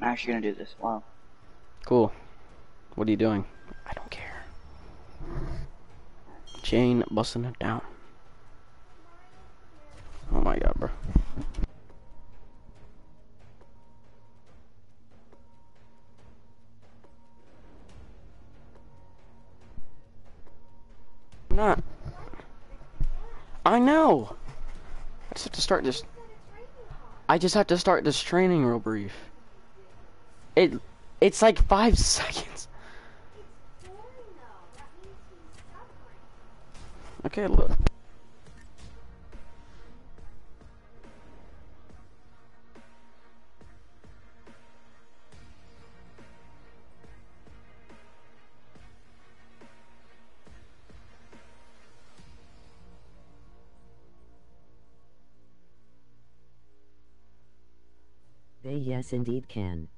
actually gonna do this. Wow. Cool. What are you doing? I don't care. Jane busting it down. Oh my god, bro. I'm not. I know. I just have to start this. I just have to start this training real brief. It's like 5 seconds. Okay, look. They yes indeed can.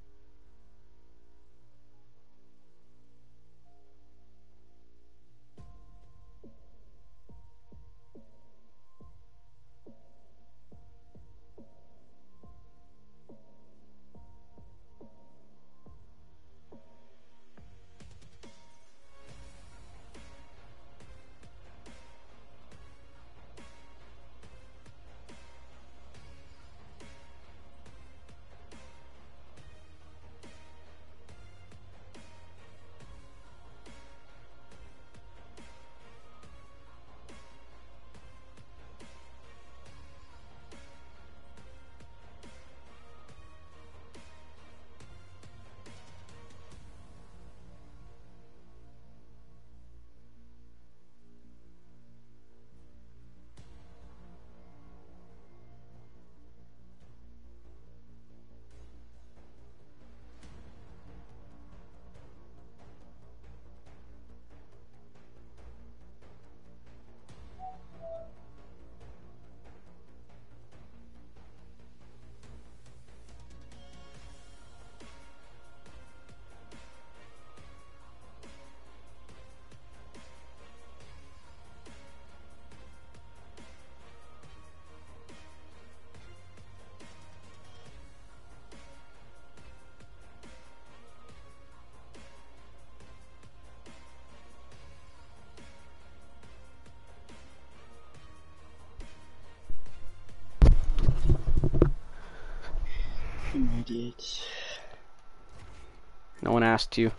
Idiots. No one asked you.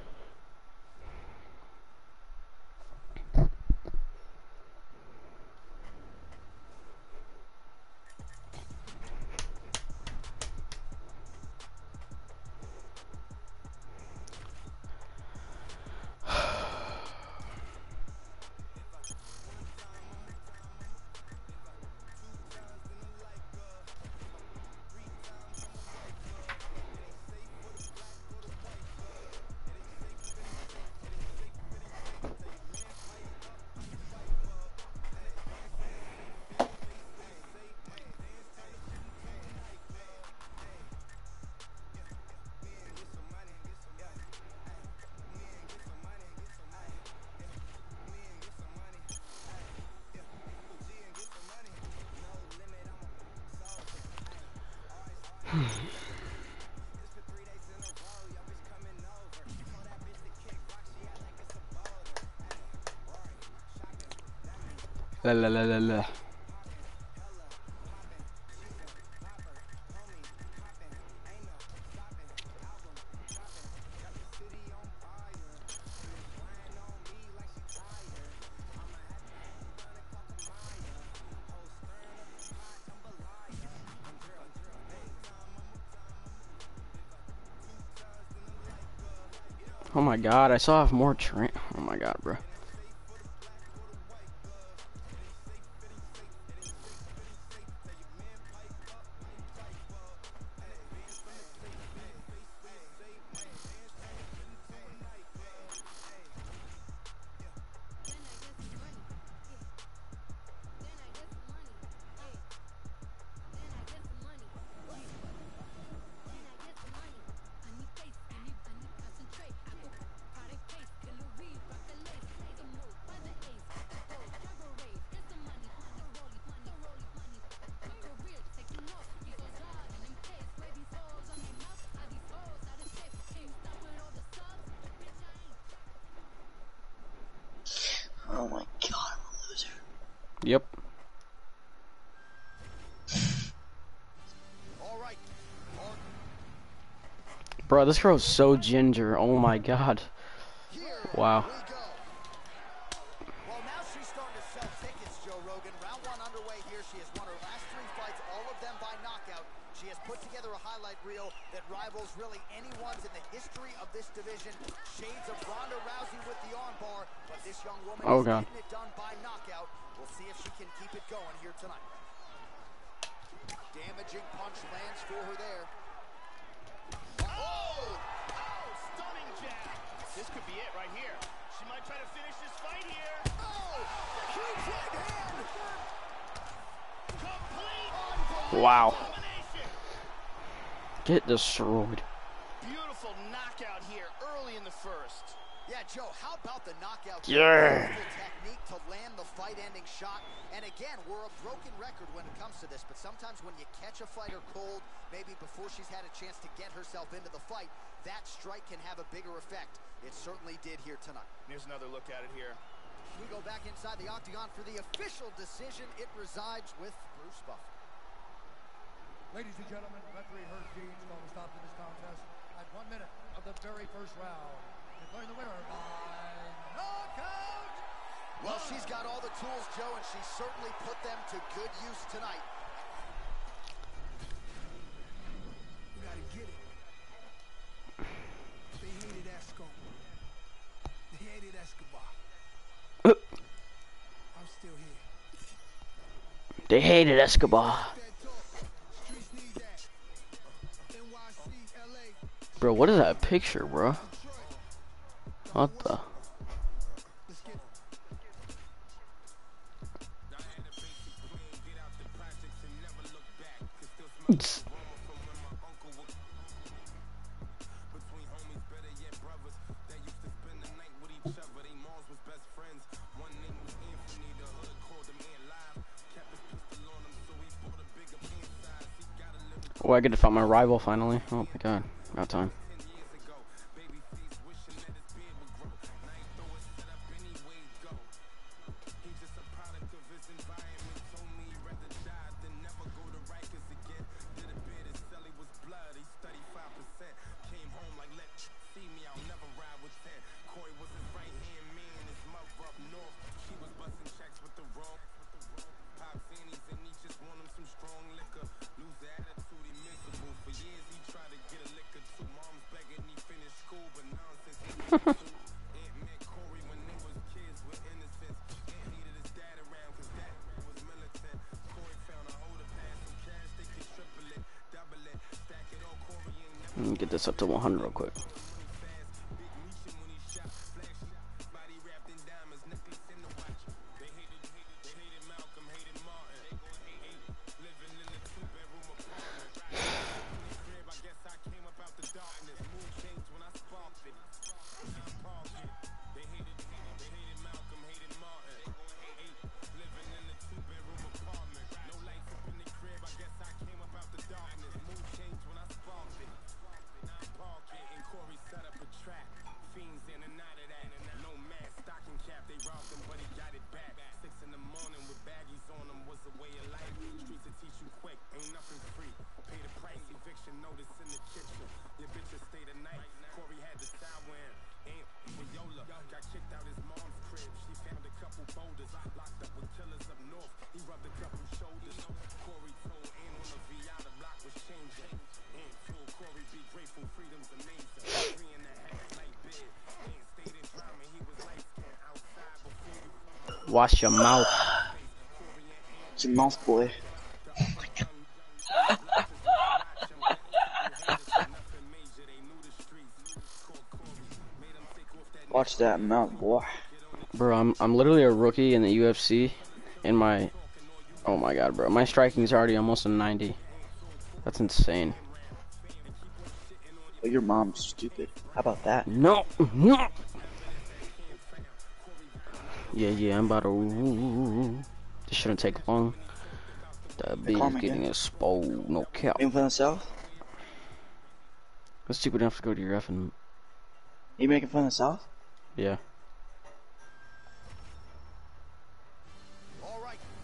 La la la la la. Oh my god, I saw more train. Oh my god, bro. Yep. All right. Bro, this girl's so ginger. Oh my god. Here Wow. we go. Well, now she's starting to sell tickets, Joe Rogan. Round one underway here. She has won her last 3 fights, all of them by knockout. She has put together a highlight reel that rivals really anyone's in the history of this division. Shades of Ronda Rousey with the armbar, but this young woman Oh, is God. getting it done by knockout. We'll see if she can keep it going here tonight. Damaging punch lands for her there. Oh! Stunning jab. This could be it right here. She might try to finish this fight here. Oh! Huge right hand! Complete Wow. domination. Get destroyed. Beautiful knockout here early in the first. Yeah, Joe, how about the knockout? Yeah. Beautiful technique to land the fight-ending shot. And again, we're a broken record when it comes to this, but sometimes when you catch a fighter cold, maybe before she's had a chance to get herself into the fight, that strike can have a bigger effect. It certainly did here tonight. Here's another look at it here. We go back inside the octagon for the official decision. It resides with Bruce Buffer. Ladies and gentlemen, referee Herb Dean is going to stop to this contest at 1 minute of the very first round. Declaring the winner by knockout. Well, she's got all the tools, Joe, and she certainly put them to good use tonight. You gotta get it. They hated Esco. They hated Escobar. I'm still here. They hated Escobar. That talk. Streets need that. NYC, LA, Bro, what is that picture, bro? Detroit. What the? Let's get it. Oh, I get to find my rival finally. Oh my god. About time. Let me get this up to 100 real quick. Wash your mouth. It's your mouth, boy. Watch that mouth, boy. Bro, I'm literally a rookie in the UFC, and oh my god, bro, my striking is already almost a 90. That's insane. Well, your mom's stupid. How about that? No, no. Yeah, I'm about to. This shouldn't take long. That beat call is me getting again. exposed. No cap. You making fun of South? That's stupid enough to go to your effing. You making fun of South? Yeah. All right,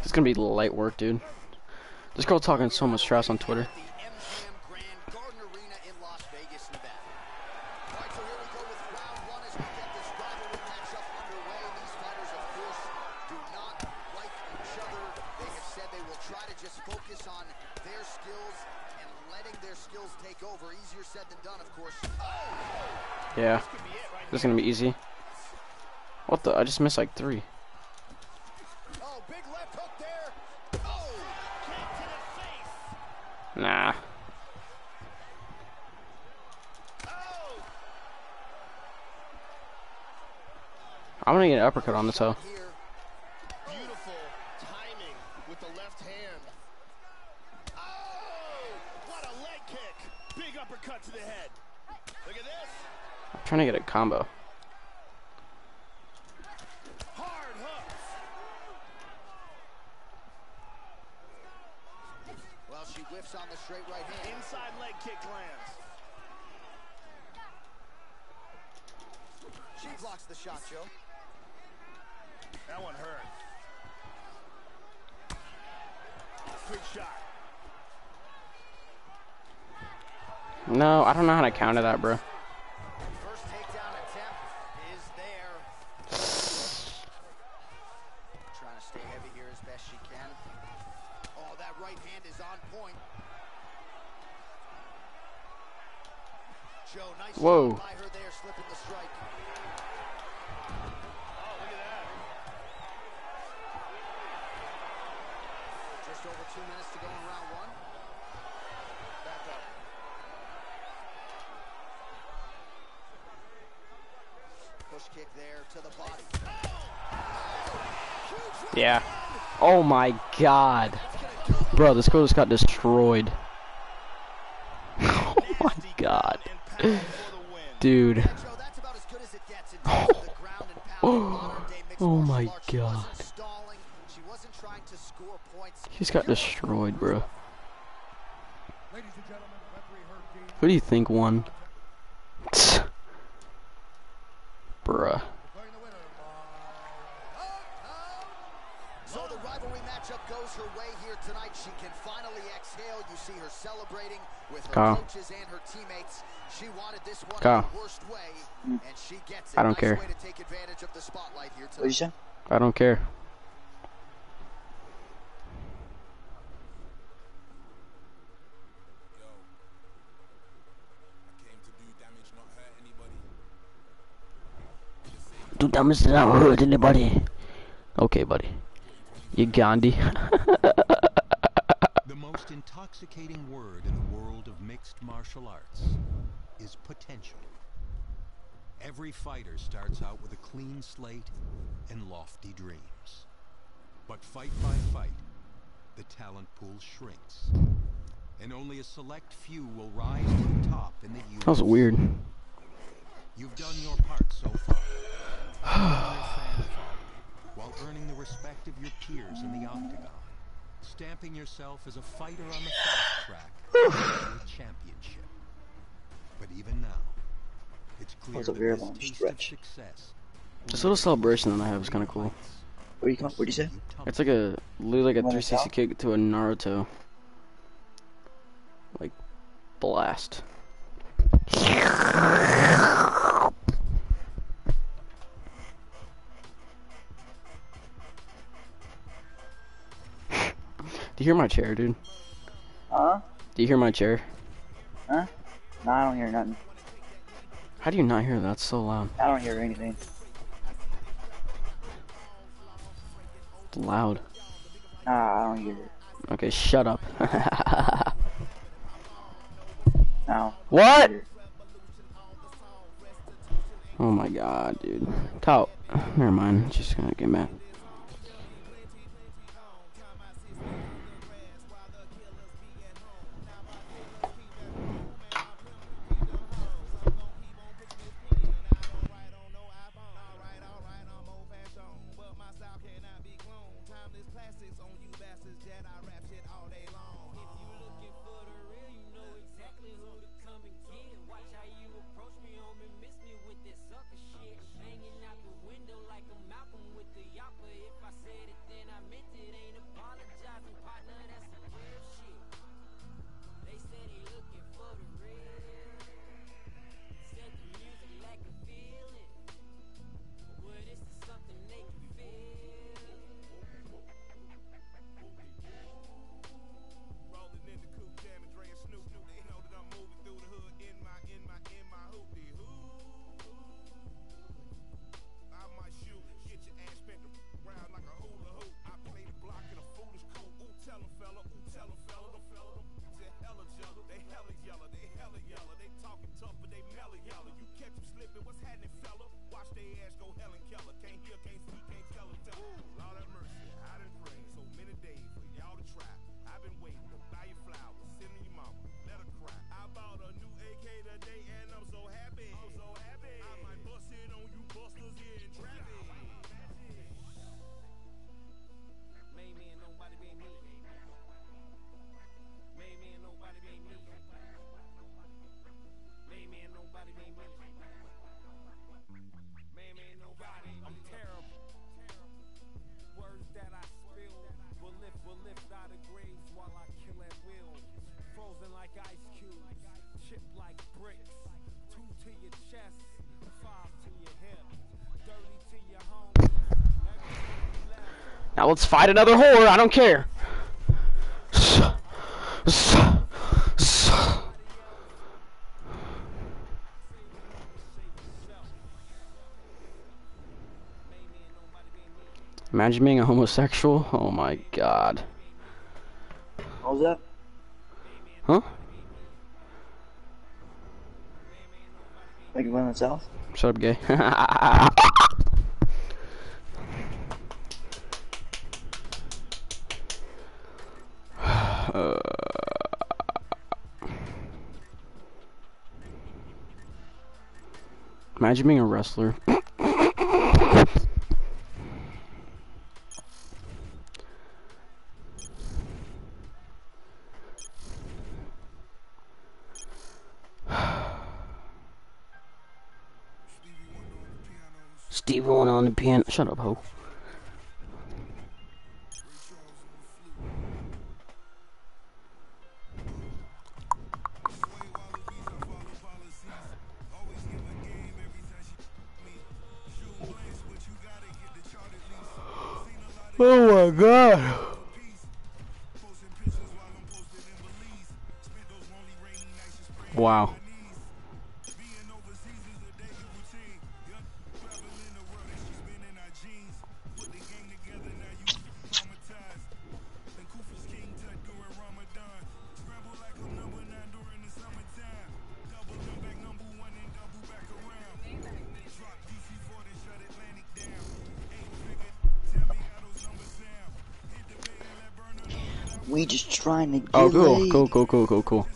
It's gonna be light work, dude. This girl talking so much trash on Twitter. The MGM Grand Garden Arena in Las Vegas, Nevada. All right, so here we go with round one as we get this rivalry matchup underway. These fighters, of course, do not like each other. They have said they will try to just focus on their skills and letting their skills take over. Easier said than done, of course. Yeah. This is gonna be easy. What the? I just missed like 3. Oh, big left hook there. Oh, kick to the face. Nah. Oh. I'm gonna get an uppercut on this hoe. Here. Beautiful timing with the left hand. Oh, what a leg kick. Big uppercut to the head. Look at this. I'm trying to get a combo. Hard hooks. Well, she whiffs on the straight right hand. Inside leg kick lands. She blocks the shot, Joe. That one hurt. Quick shot. No, I don't know how to counter that, bro. First takedown attempt is there. Trying to stay heavy here as best she can. Oh, that right hand is on point. Joe, nice Whoa. job by her there, slipping the strike. Oh, look at that. Just over 2 minutes to go in round one. Back up. Push kick there to the body. Yeah. Oh my god. Bro, this girl just got destroyed. Oh my god. Dude. Joe, that's about as good as it gets in terms of the ground and pound. Modern-day mixed Oh martial my arts. She god. wasn't stalling. She wasn't trying to score points. He just got destroyed, bro. Ladies and gentlemen, referee Herb Dean Who do you think won? Bruh. declaring the winner by knockout. So the rivalry matchup goes her way here tonight. She can finally exhale. You see her celebrating with her Kyle. coaches and her teammates. She wanted this one Kyle. the worst way, and she gets it. I don't Nice care. way to take advantage of the spotlight here What did you tonight. say? I don't care. Yo, I came to do damage, not hurt anybody. Do damage to not hurt anybody. Okay, buddy. You Gandhi. The most intoxicating word in the world of mixed martial arts is potential. Every fighter starts out with a clean slate and lofty dreams. But fight by fight, the talent pool shrinks. And only a select few will rise to the top in the UFC. That was weird. You've done your part so far. Earning your fan following, while earning the respect of your peers in the octagon. Stamping yourself as a fighter on the fast track to a championship. But even now, it's clear was a that very this long taste stretch. of success This little celebration that I have is kind of cool. What do you say? It's like a literally like a You wanna 360 tell? kick to a Naruto like blast. Do you hear my chair, dude? Huh? Do you hear my chair? Huh? No, I don't hear nothing. How do you not hear that? That's so loud. I don't hear anything. It's loud. Nah, I don't hear it. Okay, shut up. No. What? Oh my god, dude. Kyle, never mind. Just gonna get mad. Now let's fight another whore. I don't care. Imagine being a homosexual. Oh my god. What was that? Huh? Like going south? Shut up, gay. Imagine being a wrestler. Stevie Wonder on the piano. Shut up, ho. Oh my god. Wow. We just trying to get Oh, cool, laid. cool.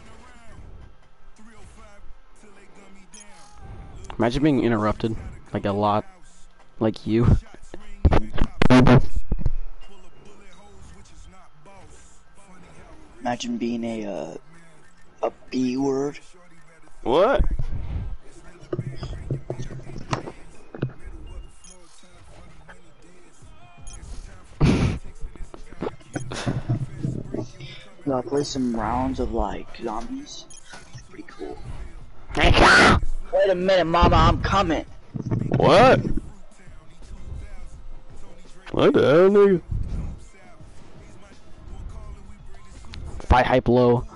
Imagine being interrupted, like a lot, like you. Imagine being a B word. What? I'll play some rounds of like zombies. Pretty cool. Wait a minute, mama, I'm coming. What? What the hell, nigga? Fight hype low.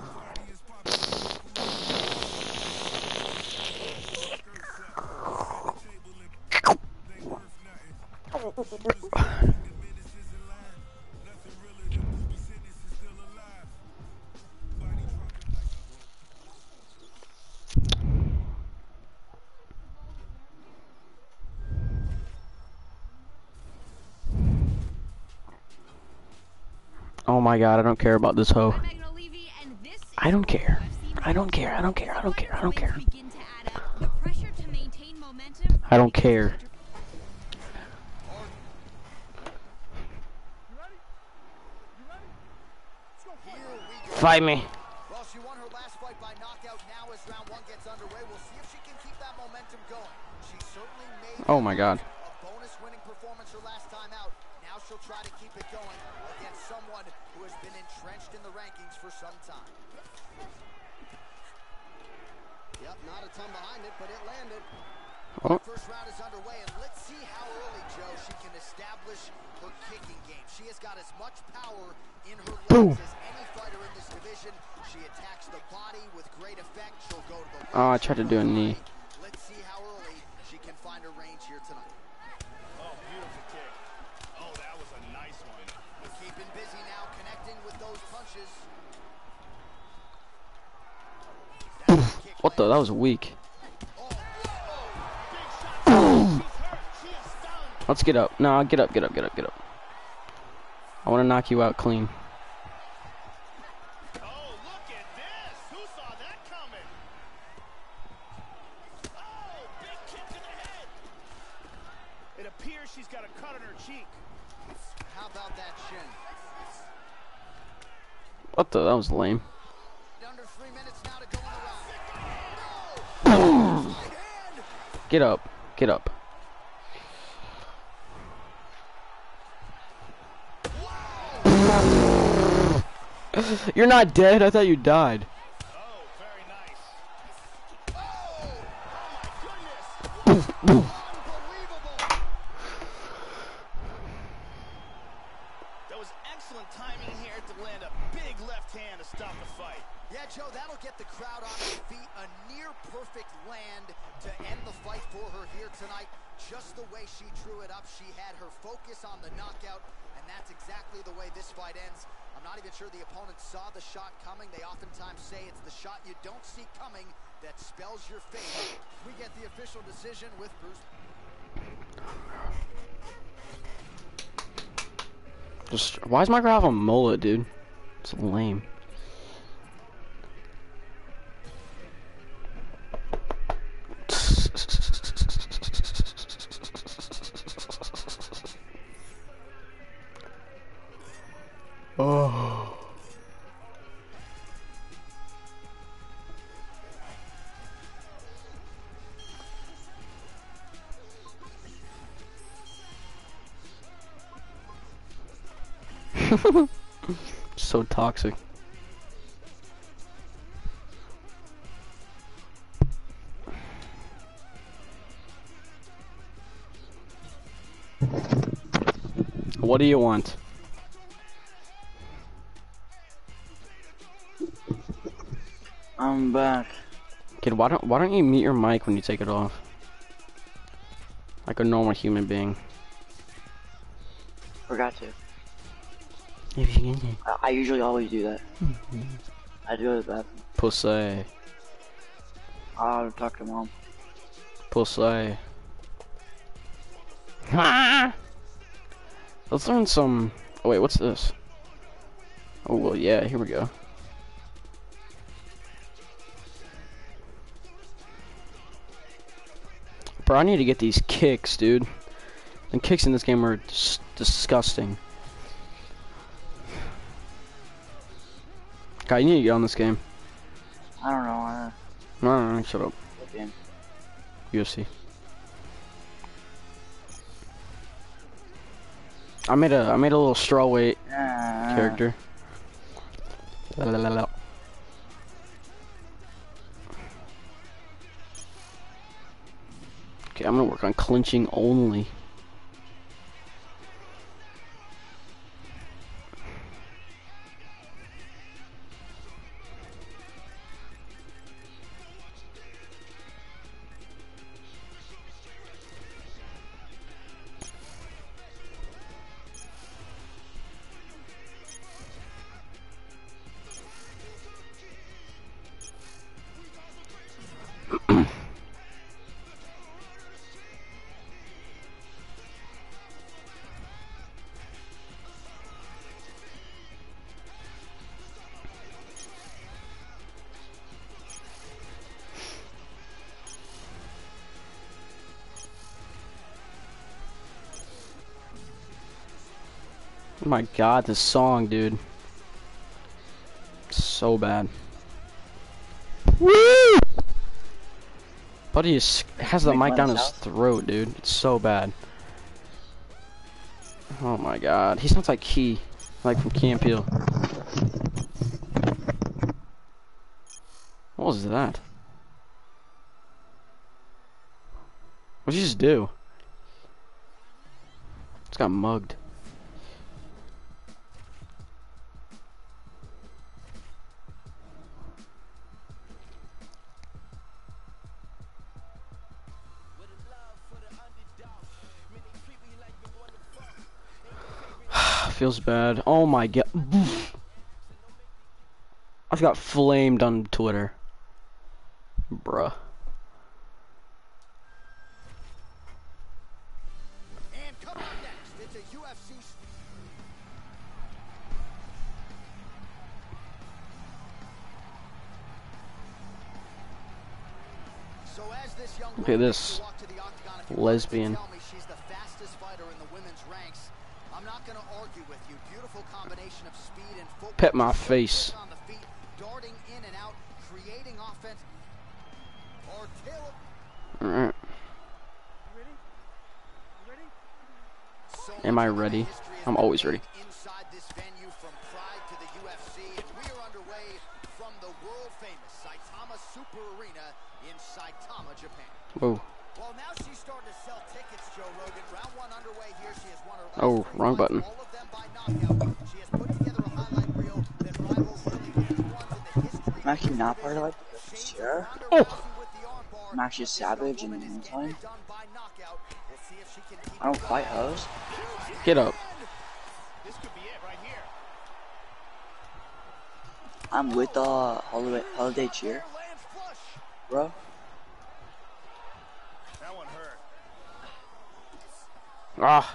Oh my god, I don't care about this hoe. I don't care. I don't care. I don't care. I don't care. I don't care. I don't care. Fight me. Well, she won her last fight by knockout. Now as round one gets underway, we'll see if she can keep that momentum going. She certainly made Oh my god. a bonus winning performance her last time out. Now she'll try to keep it going against someone who has been entrenched in the rankings for some time. Yep, not a ton behind it, but it landed. Oh. First round is underway, and let's see how early, Joe, she can establish her kicking game. She has got as much power in her legs as any fighter in this division. She attacks the body with great effect. She'll go to the Oh, I tried to do a knee. Let's see how early she can find her range here tonight. Oh, beautiful kick. Oh, that was a nice one. Keeping busy now, connecting with those punches. What the? That was weak. Let's get up. No, get up, get up, get up, get up. I want to knock you out clean. Oh, look at this. Who saw that coming? Oh, big kick to the head. It appears she's got a cut on her cheek. How about that shin? What the? That was lame. Under 3 minutes now to go in the round. No! Get up. Get up. You're not dead? I thought you died. Oh, very nice. Oh my goodness. Unbelievable. Joe, that'll get the crowd on their feet. A near-perfect land to end the fight for her here tonight. Just the way she drew it up, she had her focus on the knockout, and that's exactly the way this fight ends. I'm not even sure the opponent saw the shot coming. They oftentimes say it's the shot you don't see coming that spells your fate. We get the official decision with Bruce. Just, why is my guy have a mullet, dude? It's lame. Oh. So toxic. What do you want? I'm back. Kid, why don't you mute your mic when you take it off? Like a normal human being. Forgot to. I usually always do that. I do go to the bathroom. Pussy. I'll talk to mom. Pussy. Let's learn some. Oh wait, what's this? Oh well, yeah. Here we go. Bro, I need to get these kicks, dude. The kicks in this game are disgusting. God, you need to get on this game. I don't know. No, shut up. What game? UFC. I made a little strawweight character. La, la, la, la. Okay, I'm gonna work on clinching only. Oh my god, this song, dude. So bad. Woo! Buddy has the mic down his throat, dude. It's so bad. Oh my god. He sounds like Key. Like from Key and Peele. What was that? What'd you just do? Just got mugged. Feels bad. Oh my god. I just got flamed on Twitter. Bruh. And coming up next, it's a UFC. So as this young Look at this lesbian. tell me she's the fastest fighter in the women's ranks. I'm not going to argue with you. Beautiful combination of speed and footwork. Pet my face. On the feet, darting in and out, creating offense. Alright. Am I ready? I'm always ready. Inside this venue from Pride to the UFC, and we are underway from the world famous Saitama Super Arena in Saitama, Japan. Whoa. Well, now she's starting to sell tickets, Joe Rogan. Round one underway here. She has won her last Oh, three wrong fights, button. all of them by knockout. She has put together a highlight reel that rivals really any ones in the history I'm actually not part of it because sure. Oh! I'm actually a savage in the meantime. I don't fight hoes. Get up. This could be it right here. I'm with the holiday cheer, bro. That one hurt. Ah.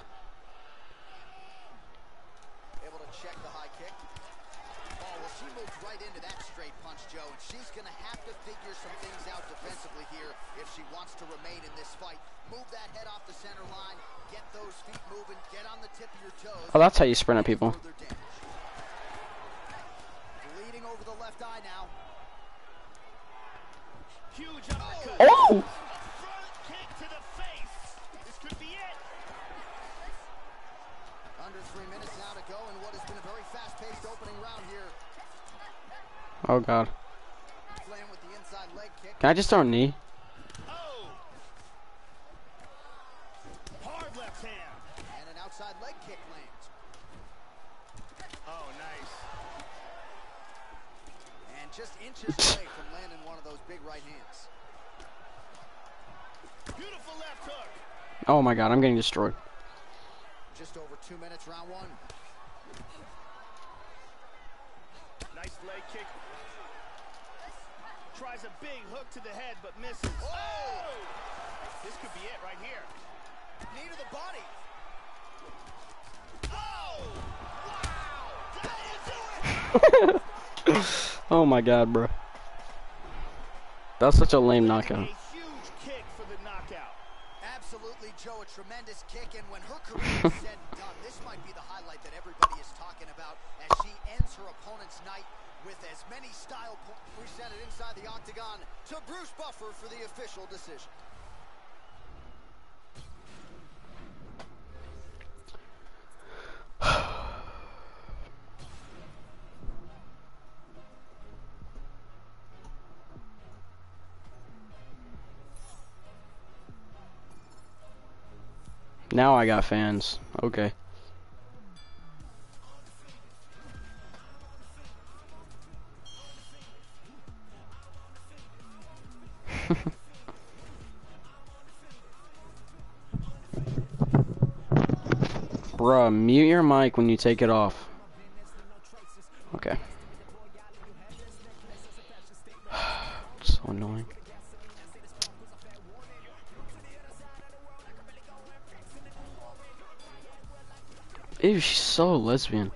Able to check the high kick. Oh, well, she moved right into that straight punch, Joe, and she's going to have to figure some things out defensively here if she wants to remain in this fight. Move that head off the center line, get those feet moving, get on the tip of your toes. Oh, that's how you sprint at people. Bleeding over the left eye now. Huge uppercut. Oh! Front kick to the face. This could be it. Under 3 minutes now to go in what has been a very fast-paced opening round here. Oh god. Playing with the inside leg kick. Can I just throw a knee? Oh. Hard left hand. And an outside leg kick lands. Oh, nice. And just inches away from landing one of those big right hands. Beautiful left hook. Oh my god, I'm getting destroyed. Just over 2 minutes, round one. Nice leg kick. Tries a big hook to the head, but misses. Oh! This could be it right here. Knee to the body. Oh! Wow! That is it! Oh my god, bro. That's such a lame knockout. A huge kick for the knockout. Absolutely, Joe, a tremendous kick, and when her career is said and done, this might be the highlight that everybody is talking about as she ends her opponent's night with as many style points presented inside the octagon to Bruce Buffer for the official decision. Now I got fans. Okay. Bruh, mute your mic when you take it off. Okay. So annoying. Ew, she's so lesbian.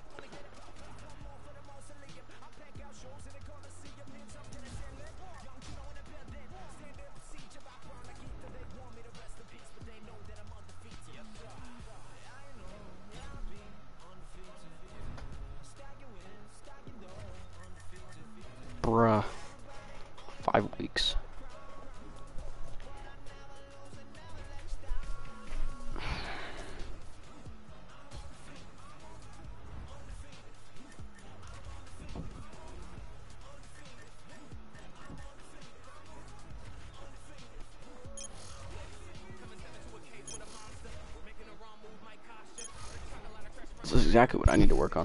Bruh. 5 weeks. This is exactly what I need to work on.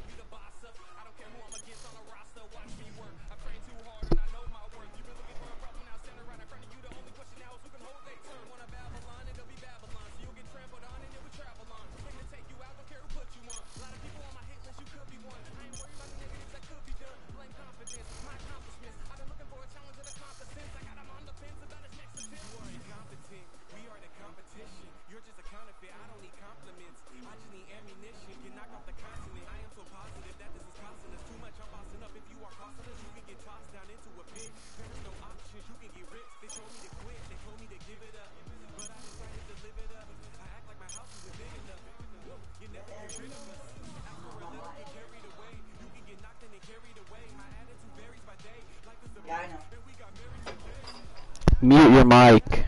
Mute your mic.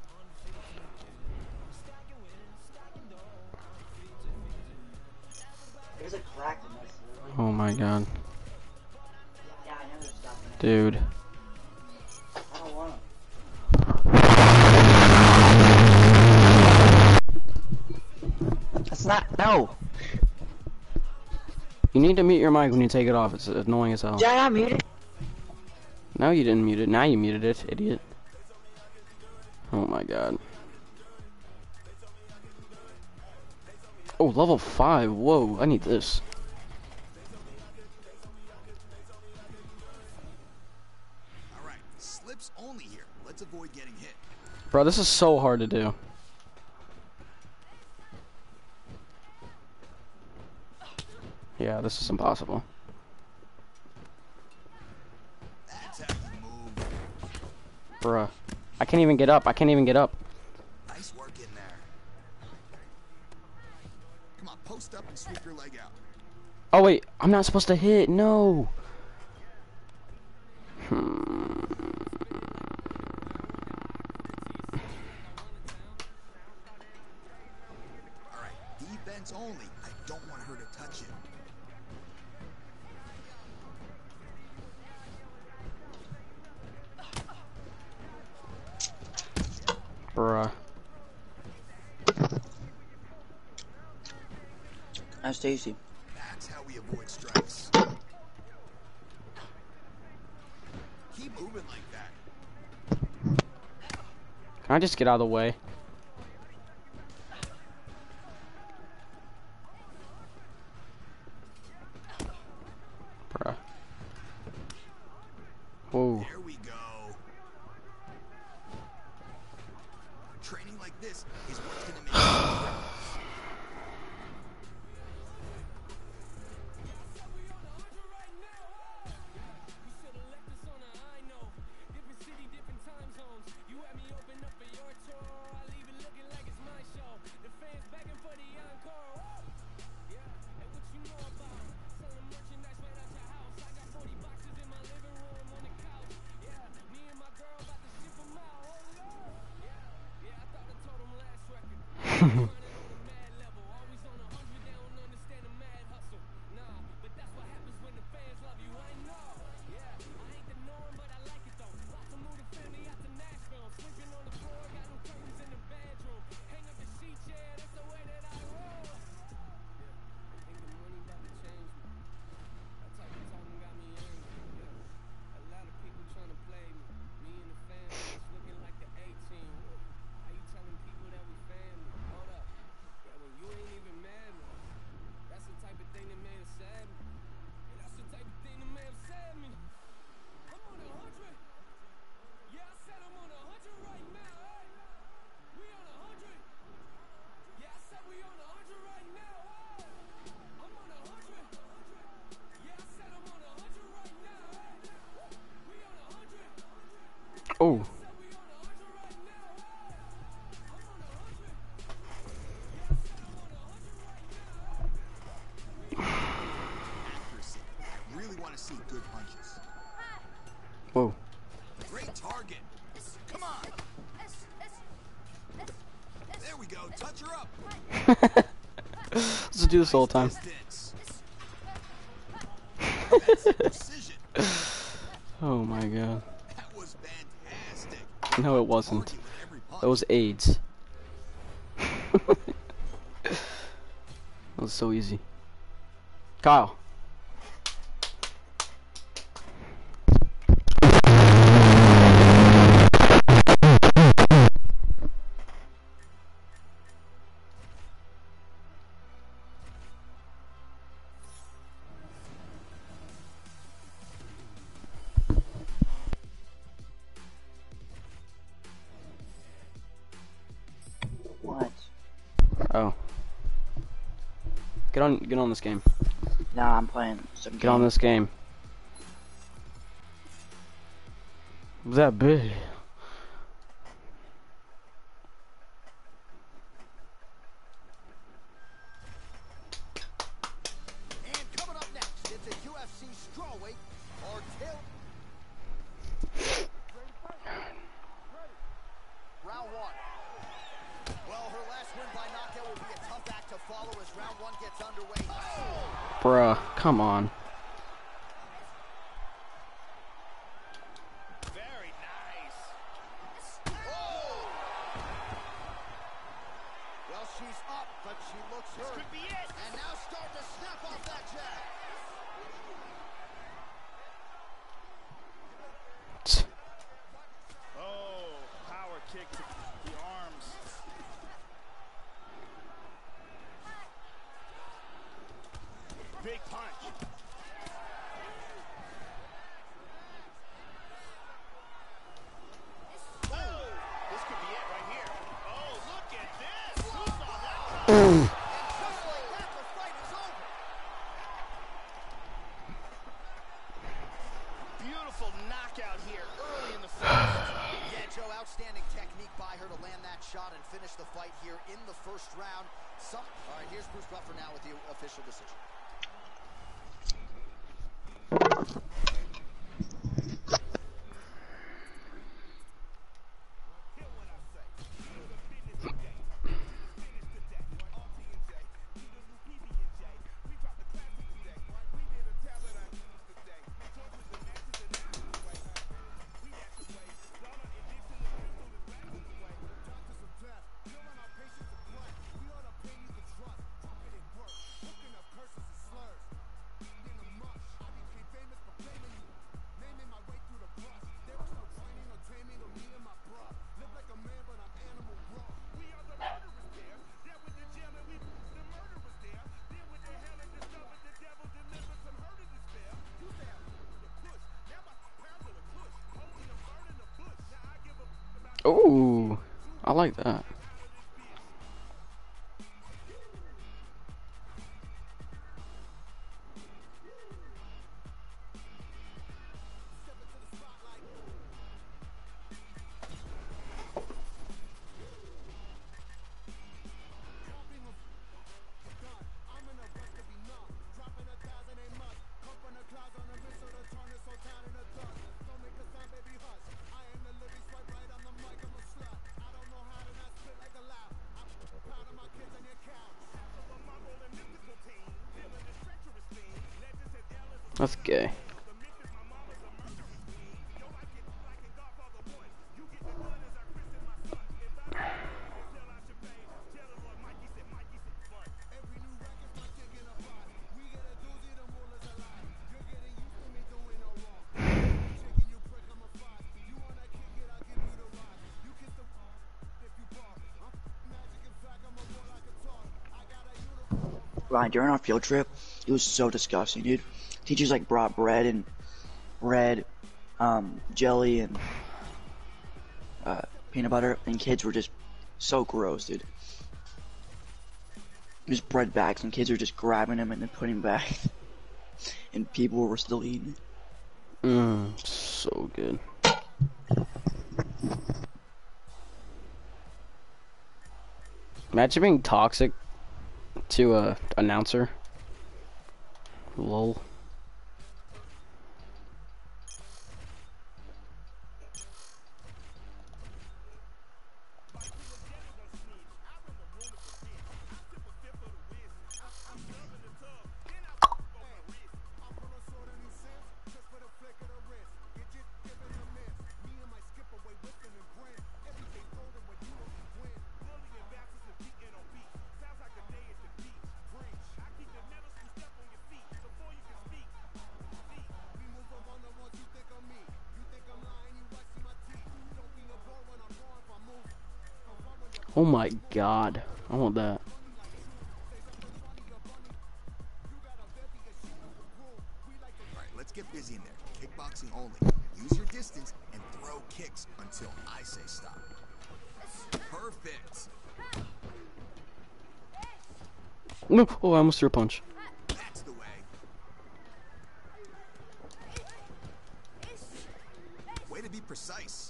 There's a crack in this. Oh my god. Yeah, I know there's stuff in it. Dude. I don't want them. That's not, no. You need to mute your mic when you take it off. It's annoying as hell. Yeah, I'm muted. No, you didn't mute it. Now you muted it, idiot. Oh my god. Oh, level 5. Whoa, I need this. All right, slips only here. Let's avoid getting hit. Bro, this is so hard to do. Yeah, this is impossible. That's how you move. Bruh. I can't even get up. I can't even get up. Nice work in there. Come on, post up and sweep your leg out. Oh, wait. I'm not supposed to hit. No. All right, defense only. I don't want her to touch you. Bruh. That's Stacy. That's how we avoid strikes. Keep moving like that. Can I just get out of the way? Bruh. Whoa. There we go. Training like this is what's gonna make you better. Oh. Accuracy. I really want to see good punches. Whoa. Great target. Come on. There we go. Touch her up. Let's do this all the time. Distance. That's a precision. Oh my god. That was fantastic. No, it wasn't. Target with every punch. That was AIDS. That was so easy. Kyle. What? Oh. Get on this game. Nah, I'm playing some Get on this game. Was that big? And coming up next, it's a UFC strawweight artillery. Round one. Well, her last win by knockout will be a tough act to follow as round one gets underway. Bruh, come on. Very nice. Well, she's up, but she looks hurt. Could be it. And now starting to snap off that jab. Big punch. Oh, this could be it right here. Oh, look at this. Who saw that coming? And just like that, the fight is over. Beautiful knockout here early in the first. Yeah, Joe, outstanding technique by her to land that shot and finish the fight here in the first round. All right, here's Bruce Buffer now with the official decision. Ooh, I like that. That's gay. Ryan, during our field trip, it was so disgusting, dude. Teachers like brought bread, jelly, and peanut butter, and kids were just so gross, dude. Just bread bags, and kids were just grabbing them and then putting them back, and people were still eating it. So good. Imagine being toxic to a announcer. Lol. Oh my god, I want that. Alright, let's get busy in there. Kickboxing only. Use your distance and throw kicks until I say stop. Perfect. No, oh, I almost threw a punch. That's the way. Way to be precise.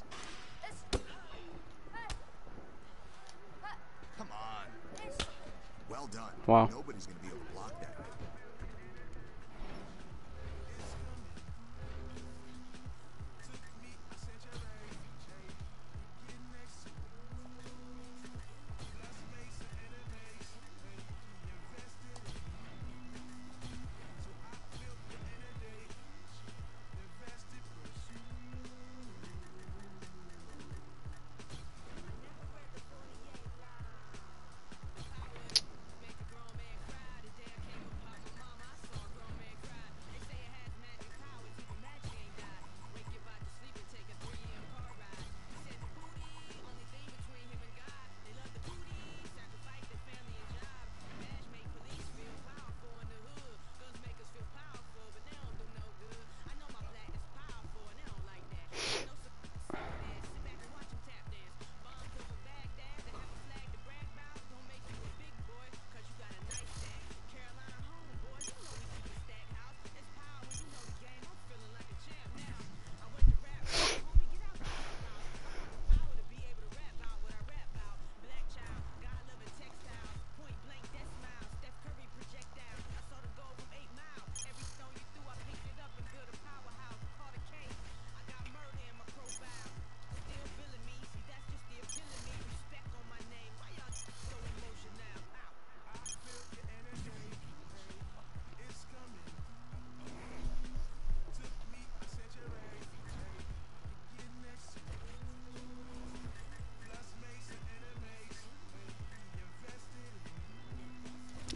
Come on. Well done. Wow. Nobody's gonna be able to block that.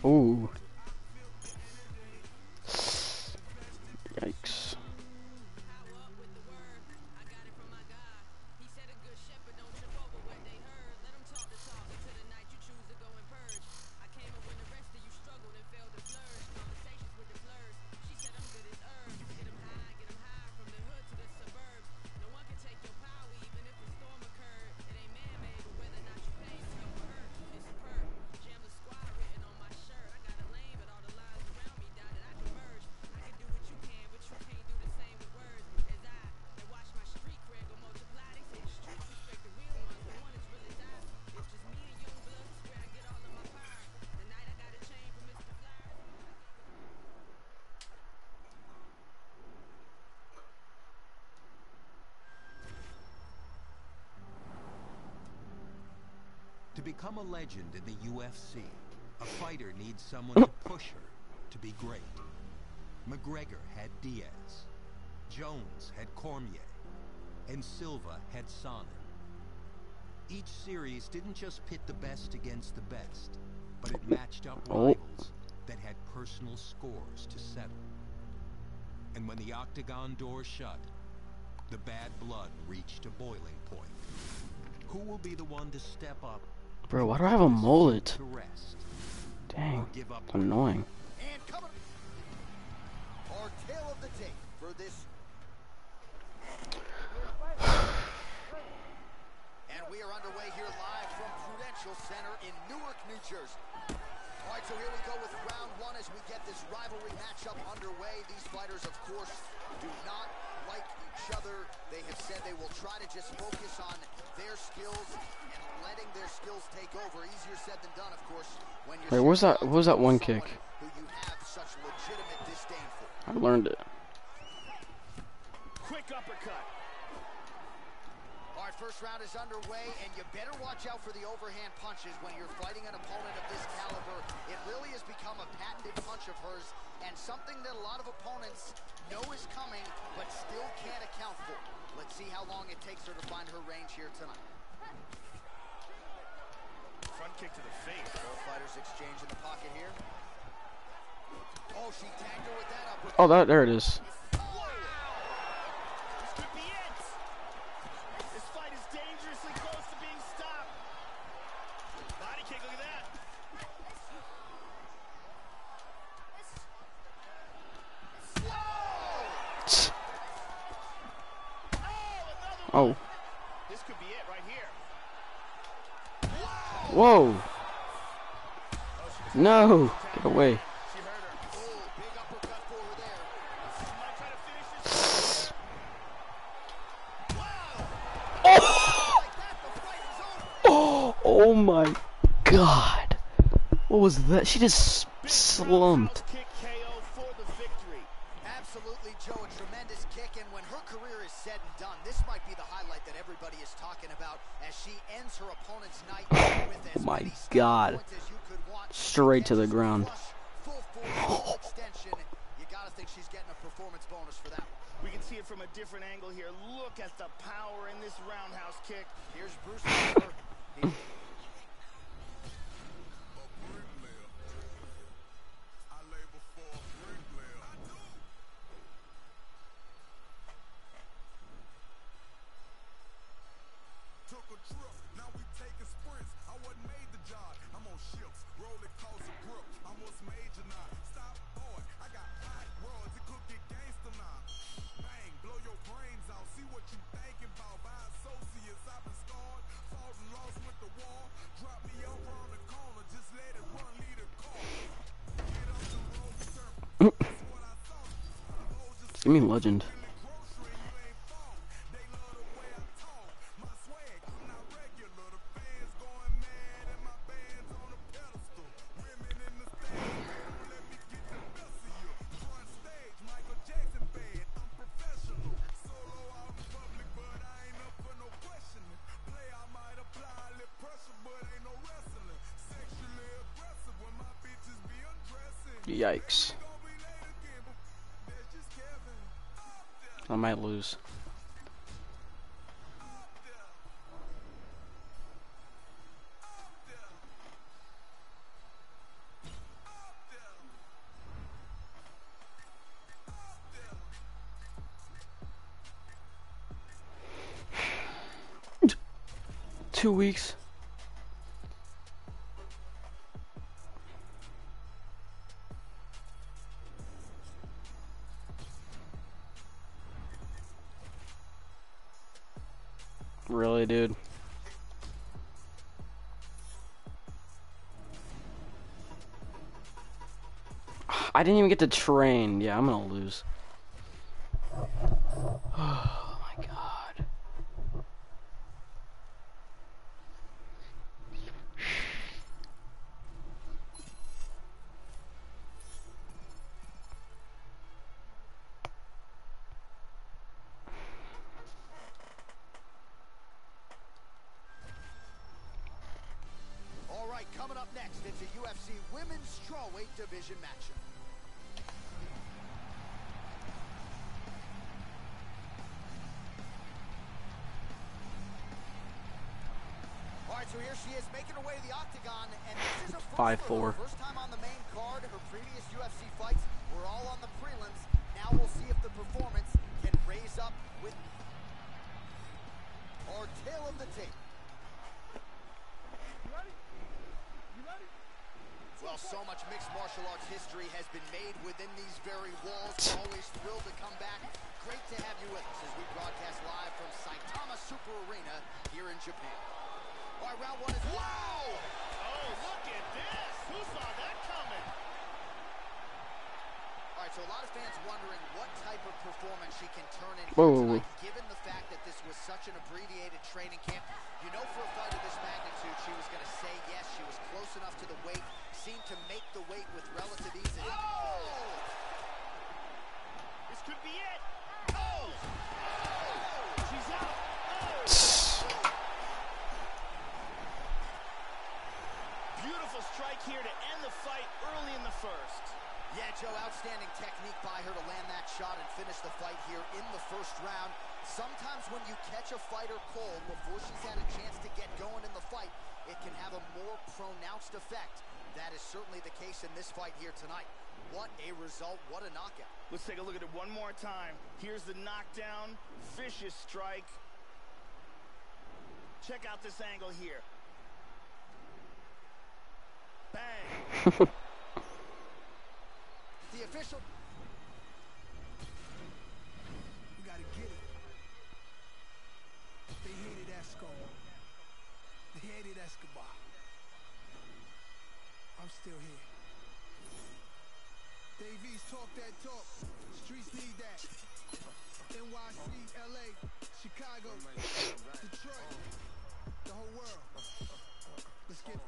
Ooh. Yikes. To become a legend in the UFC, a fighter needs someone to push her to be great. McGregor had Diaz, Jones had Cormier, and Silva had Sonnen. Each series didn't just pit the best against the best, but it matched up rivals that had personal scores to settle. And when the octagon door shut, the bad blood reached a boiling point. Who will be the one to step up? Bro, why do I have a mullet? To rest, Dang, or give up annoying. And coming, our tale of the tape for this. And we are underway here live from Prudential Center in Newark, New Jersey. All right, so here we go with round one as we get this rivalry matchup underway. These fighters, of course, do not like each other. They have said they will try to just focus on their skills and letting their skills take over. Easier said than done, of course, when you're Wait, what was that one kick? who you have such legitimate disdain for. I learned it. Quick uppercut. All right, first round is underway, and you better watch out for the overhand punches when you're fighting an opponent of this caliber. It really has become a patented punch of hers, and something that a lot of opponents know is coming, but still can't account for. Let's see how long it takes her to find her range here tonight. Front kick to the face. Both fighters exchange in the pocket here. Oh, she tagged her with that uppercut. Oh, there it is. Wow! This could be it. This fight is dangerously close to being stopped. Body kick, look at that. Oh. This could be it right here. Whoa. No. Get away. She hurt her. Oh, big uppercut for her there. She might try to finish this. Oh, oh my God. What was that? She just slumped. Kick KO for the victory. Absolutely, Joe, a tremendous kick, and when her career is said and done, this might be the highlight that everybody is talking about as she ends her opponent's night with as My many God. points as you could want. Straight to the Catches a ground. flush, full force extension. You gotta think she's getting a performance bonus for that. We can see it from a different angle here. Look at the power in this roundhouse kick. Here's Bruce Buffer. I lay before a bricklayer. I do. Took a trip, now we taking sprints. I wasn't made the job. I'm on ships, rolling coaster grip. I'm what's major now. Stop, boy. I got hot rods. It could get gangster now. Bang, blow your brains out. See what you thinking about. By associates, I've been scarred. Fought and lost with the war. Drop me over on the corner. Just let it run, lead a car. Get up the road, turn. That's what I thought. Hoes just Give me legend. grocery, you ain't fall. They love the way I talk. My swag, I'm not regular. The fans going mad and my band's on a pedestal. Women in the stands, don't let me get the best of you. Front stage, Michael Jackson bad. I'm professional. Solo out in public, but I ain't up for no questioning. Play, I might apply a little pressure, but ain't no wrestling. Sexually aggressive when my bitches be undressing. Yikes. Gonna be late again, but that's just Kevin. Up there, I might lose. up there. Up there. 2 weeks. Really, dude? I didn't even get to train. Yeah, I'm gonna lose. Oh my god. All right, coming up next, it's a UFC Women's Strawweight Division matchup. All right, so here she is making her way to the octagon, and this is a first for her. 5'4". First time on the main card. Her previous UFC fights were all on the prelims. Now we'll see if the performance can raise up with our tail of the tape. Well, so much mixed martial arts history has been made within these very walls. We're always thrilled to come back. Great to have you with us as we broadcast live from Saitama Super Arena here in Japan. All right, round one is... Whoa! Oh, look at this. Who saw that coming? All right, so a lot of fans wondering what type of performance she can turn in Whoa, here whoa, tonight, given the fact that this was such an abbreviated training camp. You know, for a fight of this magnitude, she was going to say yes. She was close enough to the weight, seemed to make the weight with relative ease. Oh! This could be it. Oh! She's out. Oh! Beautiful strike here to end the fight early in the first. Yeah, Joe, outstanding technique by her to land that shot and finish the fight here in the first round. Sometimes when you catch a fighter cold before she's had a chance to get going in the fight, it can have a more pronounced effect. That is certainly the case in this fight here tonight. What a result, what a knockout. Let's take a look at it one more time. Here's the knockdown, vicious strike. Check out this angle here. Bang. The official... We gotta get it. They hated Escobar. They hated Escobar. I'm still here. Davies, talk that talk. Streets need that. NYC, LA, Chicago, Detroit, the whole world. Let's get it.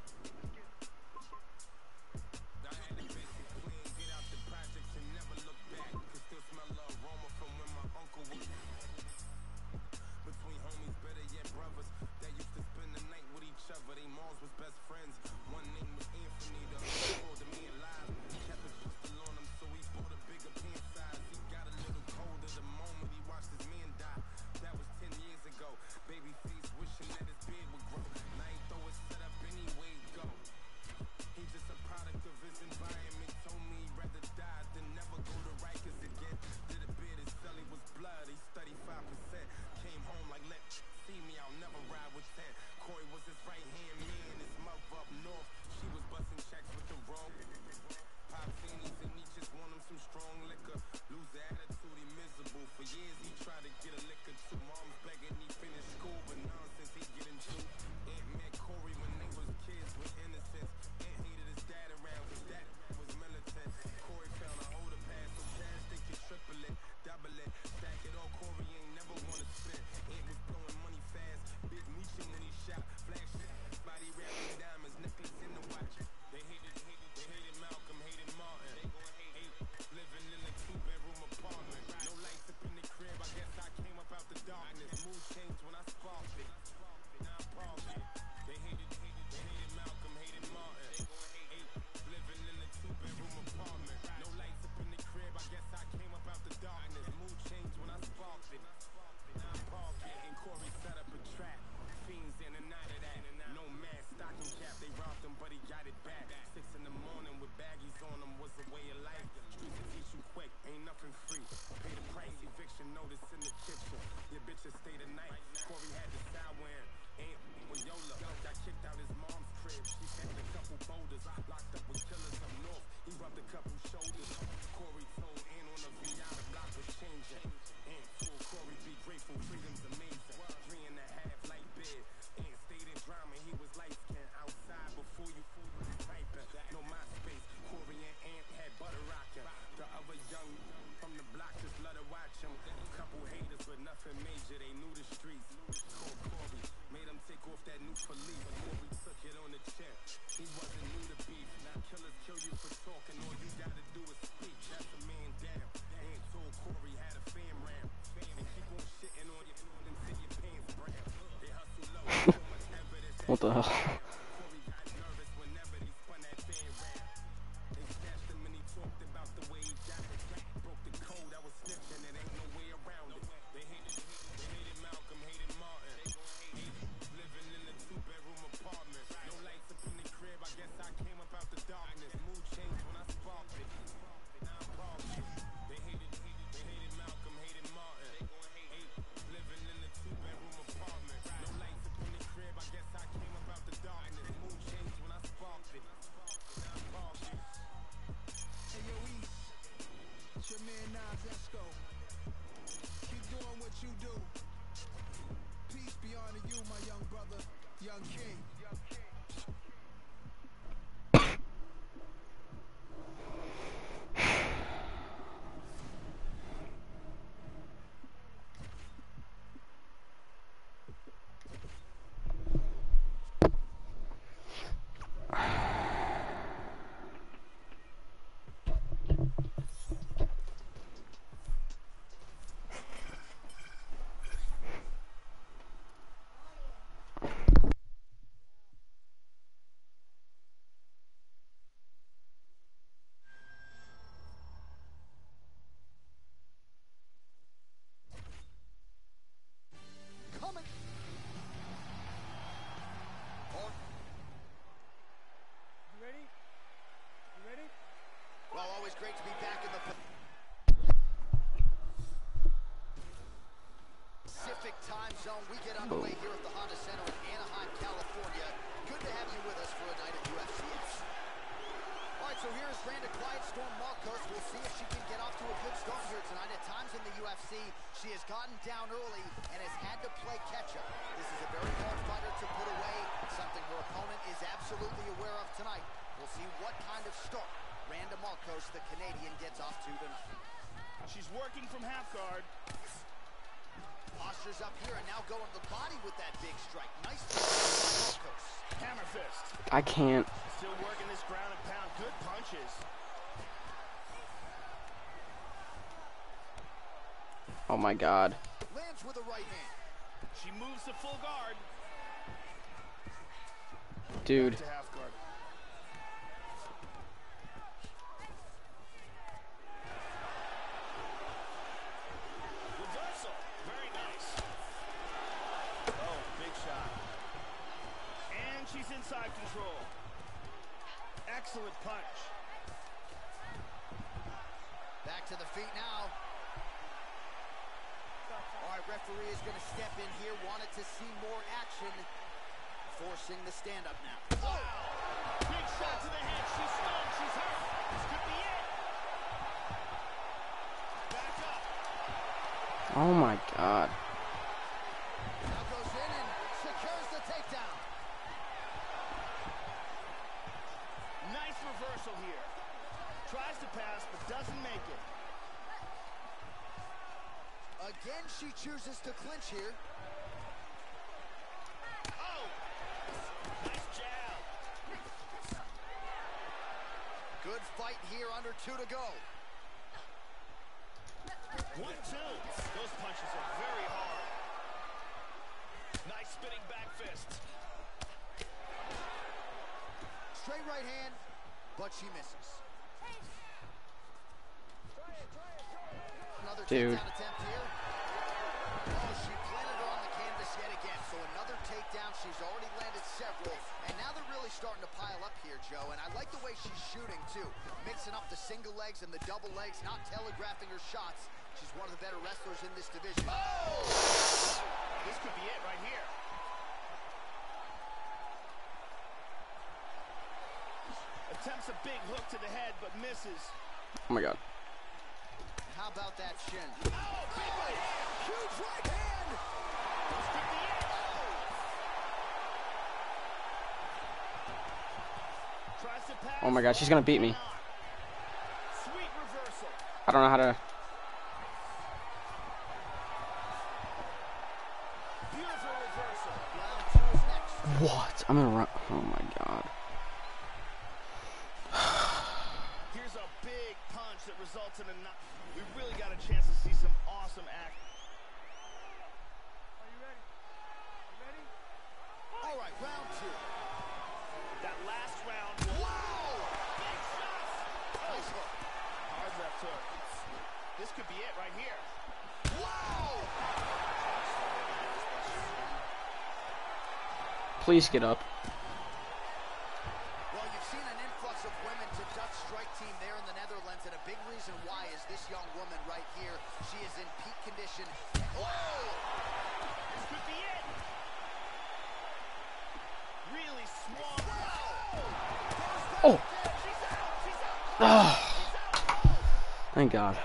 you for talking. All you gotta do is speak. That's a man down. Ain't told Corey had a fam round. And keep on shitting on you until your pants brown. They hustle low. So much evidence. What the hell? Corey got nervous whenever they spun that fan round. They snatched him and he talked about the way he got it. Broke the code. I was snitching. It ain't no way around it. They hated Malcolm, hated Martin. Living in a 2-bedroom apartment. No lights up in the crib. I guess I came up out the darkness. Mood changed when I sparked it. Now I'm parked it. They hated Malcolm, hated Martin. Living in a 2-bedroom apartment. No lights up in the crib. I guess I came up out the darkness. Mood changed when I sparked it. Now I'm parked it. Hey, yo, East. It's your man, Nas Esco. Keep doing what you do. Peace be unto you, my young brother, young king. Coming. You ready? You ready? Well, always great to be back in the Pacific time zone. We get underway here at the Honda Center in Anaheim, California. Good to have you with us for a night of UFCS. All right, so here is Randa Quiet Storm Marcos. We'll see if she can get off to a good start here tonight. At times in the UFC, she has gotten down early and has had to play catch-up. This is a very hard fighter to put away, something her opponent is absolutely aware of tonight. We'll see what kind of start Randa Marcos, the Canadian, gets off to tonight. She's working from half guard. Postures up here and now going to the body with that big strike. Nice by Marcos. Hammer fist. I can't. Still working this ground and pound. Good punches. Oh my god. Lands with a right hand. She moves to full guard. Dude. To half guard. Reversal. Very nice. Oh, big shot. And she's inside control. Excellent punch. Back to the feet now. All right, referee is going to step in here. Wanted to see more action. Forcing the stand-up now. Wow. Big shot to the head. She's stunned. She's hurt. This could be it. Back up. Oh my god. Now goes in and secures the takedown. Nice reversal here. Tries to pass, but doesn't make it. Again, she chooses to clinch here. Oh! Nice jab. Good fight here, under 2 to go. 1-2. Those punches are very hard. Nice spinning back fist. Straight right hand, but she misses. Another Dude. takedown attempt here. Oh, she planted her on the canvas yet again. So another takedown. She's already landed several. And now they're really starting to pile up here, Joe. And I like the way she's shooting, too. Mixing up the single legs and the double legs, not telegraphing her shots. She's one of the better wrestlers in this division. Oh! This could be it right here. Attempts a big hook to the head, but misses. Oh my god. How about that shin? Oh, big right hand. Huge right hand! This could be it. Tries to pass. Oh my god, she's gonna beat me. Sweet reversal. I don't know how to. Beautiful reversal. Round 2 is next. What? I'm gonna run. Oh my god. punch that results in a knock. We really got a chance to see some awesome act. Are you ready? You ready? All right, round two. That last round. Wow! Big shots! Nice hook. Hard left hook. This could be it right here. Wow! Please get up. Well, you've seen an influx of women to Dutch strike team there in the Netherlands, and a big reason why is this young woman right here. She is in peak condition. Whoa! This could be it. Really swung. Oh! She's out. She's out. Ah, She's out. thank God.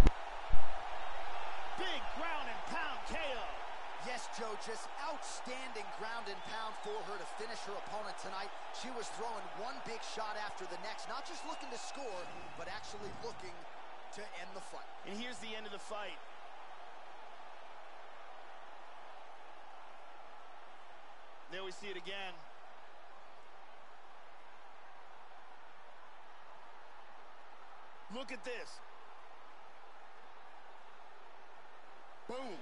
Big ground and pound KO. Yes, Joe, just outstanding ground and pound for her to finish her opponent tonight. She was throwing one big shot after the next, not just looking to score, but actually looking to end the fight. And here's the end of the fight. There we see it again. Look at this. Boom.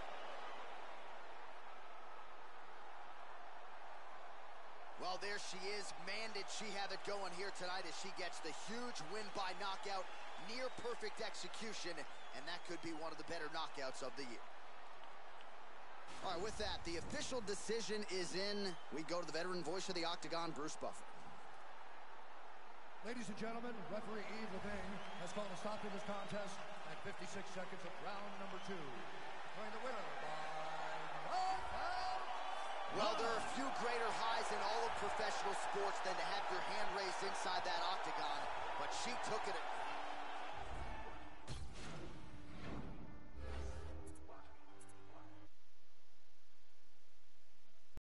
Well, there she is. Man, did she have it going here tonight as she gets the huge win by knockout. Near perfect execution, and that could be one of the better knockouts of the year. All right, with that, the official decision is in. We go to the veteran voice of the Octagon, Bruce Buffer. Ladies and gentlemen, referee Yves Lavigne has called a stop to this contest at 56 seconds of round number 2. Declaring the winner by knockout. Well, there are few greater highs in all of professional sports than to have your hand raised inside that octagon, but she took it